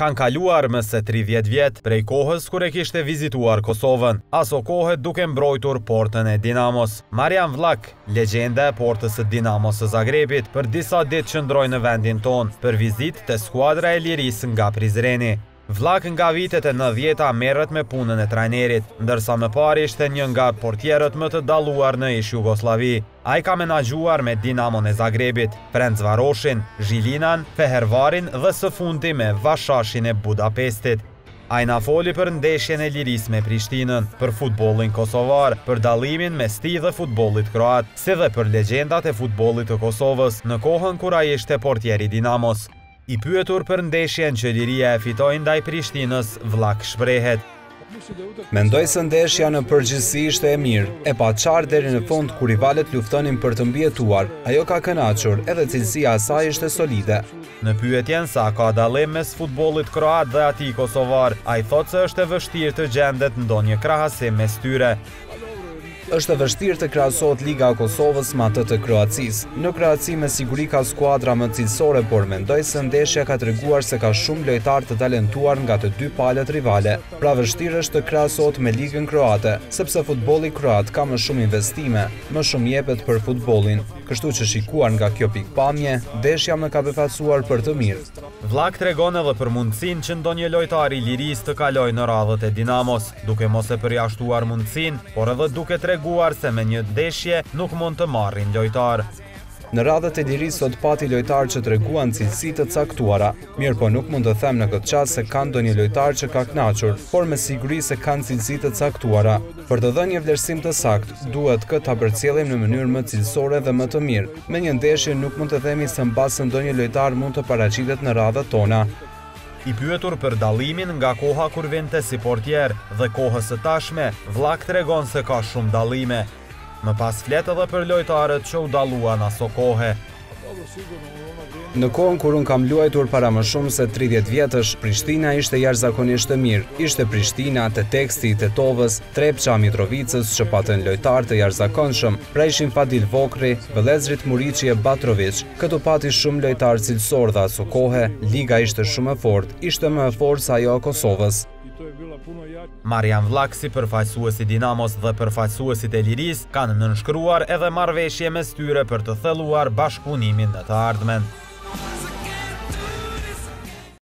Kanë kaluar më se 30 vjet prej kohës kur e kishte vizituar Kosovën, aso kohë duke mbrojtur portën e Dinamos. Marian Vlak, legjenda e portës së Dinamos së Zagrebit, për disa ditë qëndroi në vendin ton për vizitë te skuadra e Lirisë nga Prizreni. Vlak nga vitet e 90-ta merret me punën e trajnerit, ndërsa më parë ishte një nga portierët më të dalluar në ish Jugosllavi. Ai ka menaxhuar me Dinamon e Zagrebit, Ferencvaroshin, Zhilinan, Fehervarin dhe së fundi me Vashashin e Budapestit. Ai na foli për ndeshjen e Lirisë me Prishtinën, për futbollin kosovar, për dallimin mes tij dhe futbollit kroat, si dhe për legjendat e futbollit të Kosovës në kohën kur ai ishte portieri Dinamos. I pyetur për ndeshjen që Liria e fitoi ndaj Prishtinës, Vlak shprehet: Mendoj se ndeshja në përgjithësi ishte e mirë, e pa qartë deri në fund kur rivalet luftonin për të mbijetuar. Ajo ka kënaqur, edhe cilësia e saj ishte solide. Në pyetjen sa ka dallim mes futbollit kroat dhe atij kosovar, ai thotë se është e vështirë të gjendet ndonjë krahasim mes tyre. Është e vështirë të krahasohet Liga e Kosovës me atë të Kroacisë. Në Kroaci me siguri ka skuadra më cilësore, por mendoj se ndeshja ka treguar se ka shumë lojtarë të talentuar nga të dy palët rivale. Pra vështirë është të krahasohet me Ligën kroate, sepse futbolli kroat ka më shumë investime, më shumë jepet për futbollin. Kështu që shikuar nga kjo pikpamje, ndeshja më ka befasuar për të mirë. Vlak tregon edhe për mundësinë që ndonjë lojtar i Lirisë të kalojë në radhët e Dinamos, duke mos e përjashtuar mundësinë, por edhe duke treguar se me një ndeshje nuk mund të marrin lojtar. Në radhët e Lirisë sot pati lojtarë që treguan cilësi të caktuara, mirë po nuk mund të them në këtë çast se kanë ndonjë lojtar që ka kënaqur, por me siguri se kanë cilësi të caktuara. Për të dhënë një vlerësim të saktë, duhet këtë ta përcjellim në mënyrë më cilësore dhe më të mirë. Me një ndeshje nuk mund të themi se mbas ndonjë lojtar mund të paraqitet në radhët tona. I pyetur për dallimin nga koha kur vinte si portier dhe kohës së tashme, Vlak tregon se ka shumë dallime. Më pas flet edhe për lojtarët që u dalluan aso kohe. Në kohën kur unë kam luajtur para më shumë se 30 vjetësh, Prishtina ishte jashtëzakonisht e mirë. Ishte Prishtina, Teteksti, Tetovës, Trepça, Mitrovicës, që patën lojtarë të jashtëzakonshëm, pra ishin Fadil Vokri, Vëllezrit Muriqi e Batrović. Këtu pati shumë lojtarë cilësor dhe aso kohe, liga ishte shumë e fortë, ishte më e fortë se ajo e Kosovës. Marian Vlak, si përfaqësuesi Dinamos dhe përfaqësuesit e Lirisë, kanë nënshkruar edhe marrëveshje mes tyre për të thelluar bashkëpunimin në të ardhmen.